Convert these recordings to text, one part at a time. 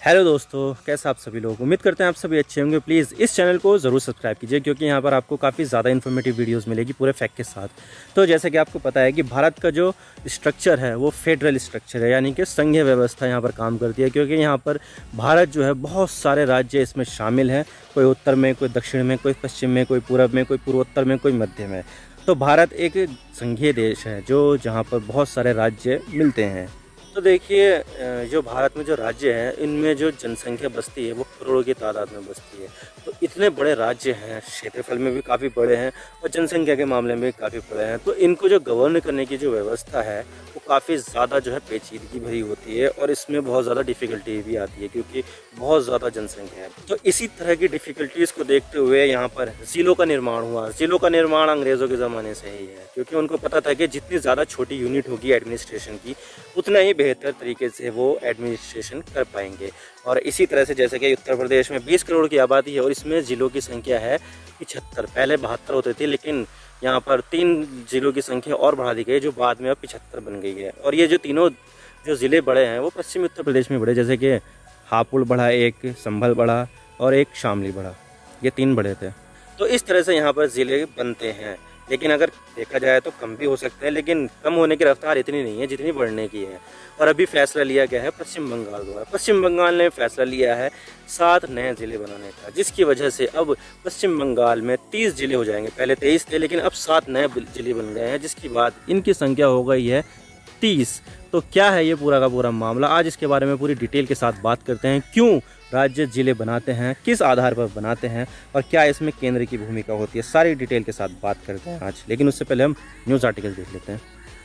Hello दोस्तों, कैसे आप सभी लोग। उम्मीद करते हैं आप सभी अच्छे होंगे। प्लीज़ इस चैनल को ज़रूर सब्सक्राइब कीजिए क्योंकि यहाँ पर आपको काफ़ी ज़्यादा इन्फॉर्मेटिव वीडियोस मिलेगी पूरे फैक्ट के साथ। तो जैसे कि आपको पता है कि भारत का जो स्ट्रक्चर है वो फेडरल स्ट्रक्चर है, यानी कि संघीय व्यवस्था यहाँ पर काम करती है क्योंकि यहाँ पर भारत जो है बहुत सारे राज्य इसमें शामिल हैं। कोई उत्तर में, कोई दक्षिण में, कोई पश्चिम में, कोई पूरब में, कोई पूर्वोत्तर में, कोई मध्य में। तो भारत एक संघीय देश है जो जहाँ पर बहुत सारे राज्य मिलते हैं। तो देखिए, जो भारत में जो राज्य हैं इनमें जो जनसंख्या बसती है वो करोड़ों की तादाद में बसती है। तो इतने बड़े राज्य हैं, क्षेत्रफल में भी काफ़ी बड़े हैं और जनसंख्या के मामले में भी काफ़ी बड़े हैं। तो इनको जो गवर्न करने की जो व्यवस्था है वो काफ़ी ज़्यादा जो है पेचीदगी भरी होती है और इसमें बहुत ज़्यादा डिफ़िकल्टी भी आती है क्योंकि बहुत ज़्यादा जनसंख्या है। तो इसी तरह की डिफ़िकल्टीज़ को देखते हुए यहाँ पर ज़िलों का निर्माण हुआ। ज़िलों का निर्माण अंग्रेज़ों के ज़माने से ही है क्योंकि उनको पता था कि जितनी ज़्यादा छोटी यूनिट होगी एडमिनिस्ट्रेशन की उतना ही बेहतर तरीके से वो एडमिनिस्ट्रेशन कर पाएंगे। और इसी तरह से जैसे कि उत्तर प्रदेश में 20 करोड़ की आबादी है और इसमें ज़िलों की संख्या है 75। पहले 72 होते थे, लेकिन यहाँ पर 3 ज़िलों की संख्या और बढ़ा दी गई जो बाद में अब 75 बन गई है। और ये जो तीनों जो ज़िले बड़े हैं वो पश्चिमी उत्तर प्रदेश में बड़े, जैसे कि हापुड़ बढ़ा, एक संभल बढ़ा और एक शामली बढ़ा, ये 3 बड़े थे। तो इस तरह से यहाँ पर ज़िले बनते हैं, लेकिन अगर देखा जाए तो कम भी हो सकते हैं, लेकिन कम होने की रफ्तार इतनी नहीं है जितनी बढ़ने की है। और अभी फैसला लिया गया है पश्चिम बंगाल द्वारा। पश्चिम बंगाल ने फैसला लिया है 7 नए ज़िले बनाने का, जिसकी वजह से अब पश्चिम बंगाल में 30 ज़िले हो जाएंगे। पहले 23 थे लेकिन अब 7 नए ज़िले बन गए हैं, जिसके बाद इनकी संख्या हो गई है 30। तो क्या है ये पूरा का पूरा मामला, आज इसके बारे में पूरी डिटेल के साथ बात करते हैं। क्यों राज्य जिले बनाते हैं, किस आधार पर बनाते हैं और क्या इसमें केंद्र की भूमिका होती है, सारी डिटेल के साथ बात करते हैं आज। लेकिन उससे पहले हम न्यूज़ आर्टिकल देख लेते हैं।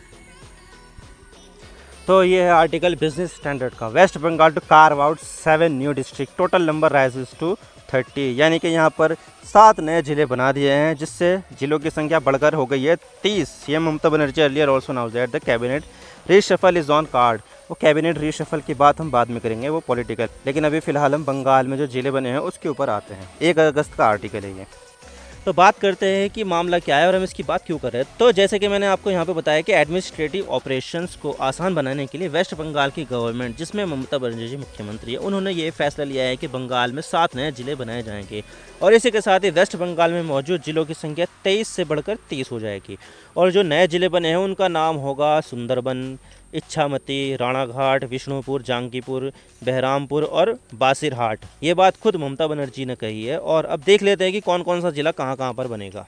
तो ये है आर्टिकल बिजनेस स्टैंडर्ड का। West Bengal to carve out 7 new district, total number rises to 30। यानी कि यहाँ पर 7 नए ज़िले बना दिए हैं जिससे ज़िलों की संख्या बढ़कर हो गई है 30। CM Mamata Banerjee earlier also now that the cabinet reshuffle is on card. वो कैबिनेट रीशफल की बात हम बाद में करेंगे, वो पॉलिटिकल। लेकिन अभी फ़िलहाल हम बंगाल में जो ज़िले बने हैं उसके ऊपर आते हैं। 1 अगस्त का आर्टिकल है ये। तो बात करते हैं कि मामला क्या है और हम इसकी बात क्यों कर रहे हैं। तो जैसे कि मैंने आपको यहाँ पे बताया कि एडमिनिस्ट्रेटिव ऑपरेशंस को आसान बनाने के लिए वेस्ट बंगाल की गवर्नमेंट, जिसमें ममता बनर्जी मुख्यमंत्री है, उन्होंने ये फैसला लिया है कि बंगाल में 7 नए ज़िले बनाए जाएंगे। और इसी के साथ ही वेस्ट बंगाल में मौजूद ज़िलों की संख्या 23 से बढ़कर 30 हो जाएगी। और जो नए ज़िले बने हैं उनका नाम होगा सुंदरबन, इच्छामती, राणाघाट, विष्णुपुर, जांगीपुर, बहरामपुर और बासिरहाट। ये बात खुद ममता बनर्जी ने कही है। और अब देख लेते हैं कि कौन कौन सा ज़िला कहाँ कहाँ पर बनेगा।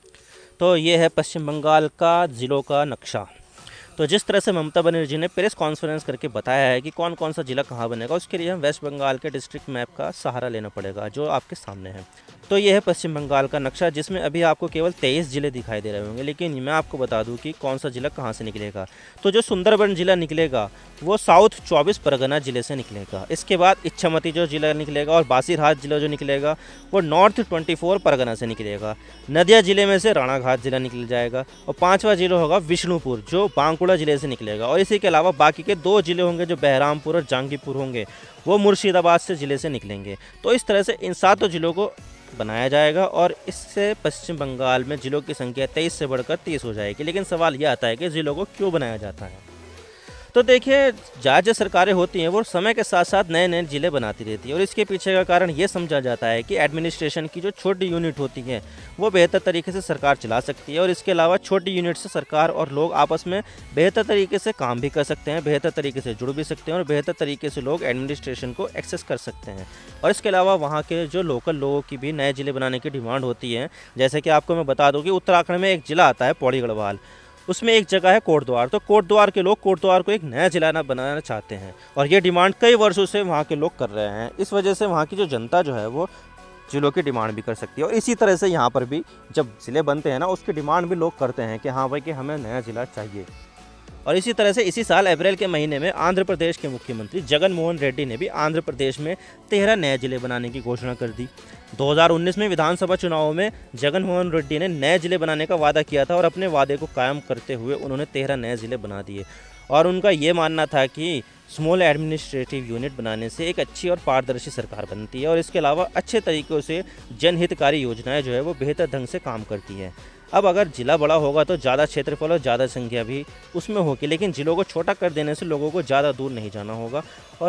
तो ये है पश्चिम बंगाल का ज़िलों का नक्शा। तो जिस तरह से ममता बनर्जी ने प्रेस कॉन्फ्रेंस करके बताया है कि कौन कौन सा ज़िला कहाँ बनेगा, उसके लिए हम वेस्ट बंगाल के डिस्ट्रिक्ट मैप का सहारा लेना पड़ेगा जो आपके सामने है। तो ये है पश्चिम बंगाल का नक्शा जिसमें अभी आपको केवल 23 ज़िले दिखाई दे रहे होंगे, लेकिन मैं आपको बता दूं कि कौन सा ज़िला कहाँ से निकलेगा। तो जो सुंदरबन ज़िला निकलेगा वो साउथ 24 परगना ज़िले से निकलेगा। इसके बाद इच्छामती जो ज़िला निकलेगा और बासिरहाट ज़िला जो निकलेगा वो नॉर्थ 24 परगना से निकलेगा। नदिया ज़िले में से राणाघाट ज़िला निकल जाएगा और 5वां ज़िला होगा विष्णुपुर जो बांकुड़ा ज़िले से निकलेगा। और इसी के अलावा बाकी के 2 ज़िले होंगे जो बहरामपुर और जांगीपुर होंगे, वो मुर्शिदाबाद से ज़िले से निकलेंगे। तो इस तरह से इन 7 ज़िलों को बनाया जाएगा और इससे पश्चिम बंगाल में ज़िलों की संख्या 23 से बढ़कर 30 हो जाएगी। लेकिन सवाल यह आता है कि ज़िलों को क्यों बनाया जाता है। तो देखिए, जो सरकारें होती हैं वो समय के साथ साथ नए नए ज़िले बनाती रहती है और इसके पीछे का कारण ये समझा जाता है कि एडमिनिस्ट्रेशन की जो छोटी यूनिट होती है वो बेहतर तरीके से सरकार चला सकती है। और इसके अलावा छोटी यूनिट से सरकार और लोग आपस में बेहतर तरीके से काम भी कर सकते हैं, बेहतर तरीके से जुड़ भी सकते हैं और बेहतर तरीके से लोग एडमिनिस्ट्रेशन को एक्सेस कर सकते हैं। और इसके अलावा वहाँ के जो लोकल लोगों की भी नए ज़िले बनाने की डिमांड होती है। जैसे कि आपको मैं बता दूँ कि उत्तराखंड में एक ज़िला आता है पौड़ी गढ़वाल, उसमें एक जगह है कोटद्वार। तो कोटद्वार के लोग कोटद्वार को एक नया जिला बनाना चाहते हैं और ये डिमांड कई वर्षों से वहाँ के लोग कर रहे हैं। इस वजह से वहाँ की जो जनता जो है वो ज़िलों की डिमांड भी कर सकती है। और इसी तरह से यहाँ पर भी जब ज़िले बनते हैं ना, उसकी डिमांड भी लोग करते हैं कि हाँ भाई कि हमें नया ज़िला चाहिए। और इसी तरह से इसी साल अप्रैल के महीने में आंध्र प्रदेश के मुख्यमंत्री जगन मोहन रेड्डी ने भी आंध्र प्रदेश में 13 नए ज़िले बनाने की घोषणा कर दी। 2019 में विधानसभा चुनावों में जगन मोहन रेड्डी ने नए ज़िले बनाने का वादा किया था और अपने वादे को कायम करते हुए उन्होंने 13 नए ज़िले बना दिए। और उनका ये मानना था कि स्मॉल एडमिनिस्ट्रेटिव यूनिट बनाने से एक अच्छी और पारदर्शी सरकार बनती है और इसके अलावा अच्छे तरीक़ों से जनहितकारी योजनाएं जो है वो बेहतर ढंग से काम करती हैं। अब अगर ज़िला बड़ा होगा तो ज़्यादा क्षेत्रफल और ज़्यादा संख्या भी उसमें होगी, लेकिन ज़िलों को छोटा कर देने से लोगों को ज़्यादा दूर नहीं जाना होगा और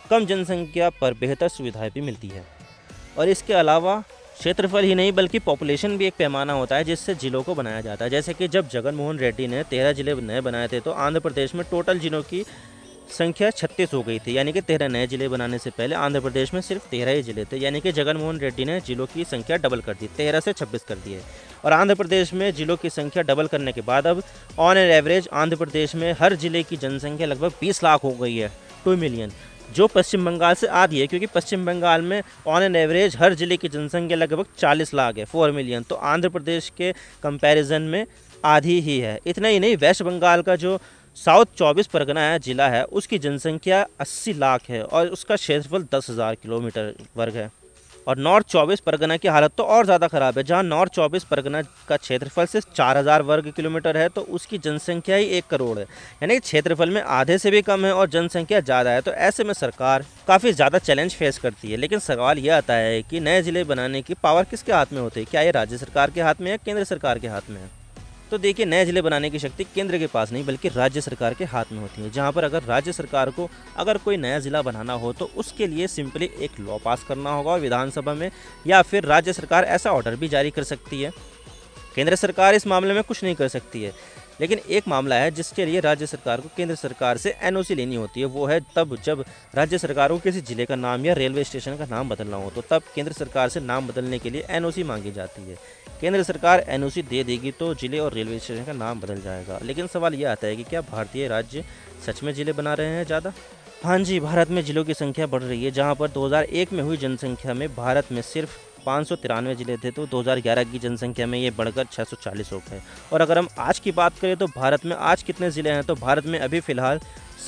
कम जनसंख्या पर बेहतर सुविधाएं भी मिलती है। और इसके अलावा क्षेत्रफल ही नहीं बल्कि पॉपुलेशन भी एक पैमाना होता है जिससे जिलों को बनाया जाता है। जैसे कि जब जगन मोहन रेड्डी ने 13 जिले नए बनाए थे तो आंध्र प्रदेश में टोटल जिलों की संख्या 36 हो गई थी, यानी कि 13 नए जिले बनाने से पहले आंध्र प्रदेश में सिर्फ 13 ही जिले थे, यानी कि जगन मोहन रेड्डी ने जिलों की संख्या डबल कर दी, 13 से 26 कर दिए। और आंध्र प्रदेश में जिलों की संख्या डबल करने के बाद अब on an average Andhra Pradesh में हर जिले की जनसंख्या लगभग 20 लाख हो गई है, 2 मिलियन, जो पश्चिम बंगाल से आधी है, क्योंकि पश्चिम बंगाल में ऑन एन एवरेज हर जिले की जनसंख्या लगभग 40 लाख है, 4 मिलियन। तो आंध्र प्रदेश के कंपैरिजन में आधी ही है। इतना ही नहीं, वेस्ट बंगाल का जो साउथ 24 परगना है जिला है, उसकी जनसंख्या 80 लाख है और उसका क्षेत्रफल 10,000 किलोमीटर वर्ग है। और नॉर्थ 24 परगना की हालत तो और ज़्यादा ख़राब है, जहां नॉर्थ 24 परगना का क्षेत्रफल सिर्फ 4,000 वर्ग किलोमीटर है, तो उसकी जनसंख्या ही 1 करोड़ है, यानी कि क्षेत्रफल में आधे से भी कम है और जनसंख्या ज़्यादा है। तो ऐसे में सरकार काफ़ी ज़्यादा चैलेंज फेस करती है। लेकिन सवाल यह आता है कि नए ज़िले बनाने की पावर किसके हाथ में होती है? क्या ये राज्य सरकार के हाथ में है, केंद्र सरकार के हाथ में है? तो देखिए, नए ज़िले बनाने की शक्ति केंद्र के पास नहीं बल्कि राज्य सरकार के हाथ में होती है। जहां पर अगर राज्य सरकार को अगर कोई नया ज़िला बनाना हो तो उसके लिए सिंपली एक लॉ पास करना होगा और विधानसभा में, या फिर राज्य सरकार ऐसा ऑर्डर भी जारी कर सकती है। केंद्र सरकार इस मामले में कुछ नहीं कर सकती है। लेकिन एक मामला है जिसके लिए राज्य सरकार को केंद्र सरकार से एनओसी लेनी होती है, वो है तब जब राज्य सरकार को किसी जिले का नाम या रेलवे स्टेशन का नाम बदलना हो, तो तब केंद्र सरकार से नाम बदलने के लिए एनओसी मांगी जाती है। केंद्र सरकार एनओसी दे देगी तो जिले और रेलवे स्टेशन का नाम बदल जाएगा। लेकिन सवाल यह आता है कि क्या भारतीय राज्य सच में जिले बना रहे हैं ज़्यादा? हाँ जी, भारत में जिलों की संख्या बढ़ रही है। जहाँ पर 2001 में हुई जनसंख्या में भारत में सिर्फ 593 जिले थे, तो 2011 की जनसंख्या में ये बढ़कर 640 हो गए। और अगर हम आज की बात करें तो भारत में आज कितने ज़िले हैं, तो भारत में अभी फ़िलहाल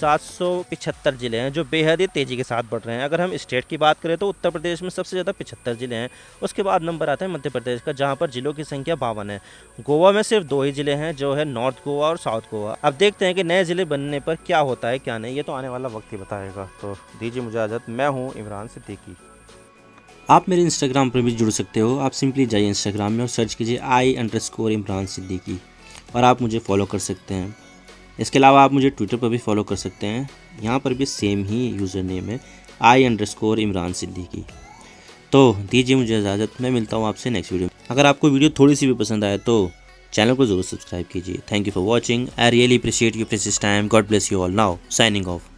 775 ज़िले हैं, जो बेहद ही तेज़ी के साथ बढ़ रहे हैं। अगर हम स्टेट की बात करें तो उत्तर प्रदेश में सबसे ज़्यादा 75 ज़िले हैं। उसके बाद नंबर आता है मध्य प्रदेश का, जहां पर जिलों की संख्या 52 है। गोवा में सिर्फ 2 ही ज़िले हैं, जो है नॉर्थ गोवा और साउथ गोवा। अब देखते हैं कि नए ज़िले बनने पर क्या होता है क्या नहीं, ये तो आने वाला वक्त ही बताएगा। तो दीजिए मुझे इजाज़त, मैं हूँ इमरान सिद्दीकी। आप मेरे इंस्टाग्राम पर भी जुड़ सकते हो। आप सिंपली जाइए इंस्टाग्राम में और सर्च कीजिए I_इमरान सिद्दीकी और आप मुझे फॉलो कर सकते हैं। इसके अलावा आप मुझे ट्विटर पर भी फॉलो कर सकते हैं, यहाँ पर भी सेम ही यूज़र नेम है I_इमरान सिद्दीकी। तो दीजिए मुझे इजाज़त, मैं मिलता हूँ आपसे नेक्स्ट वीडियो में। अगर आपको वीडियो थोड़ी सी भी पसंद आए तो चैनल को ज़रूर सब्सक्राइब कीजिए। Thank you for watching. I really appreciate your precious time. God bless you all. Now signing of.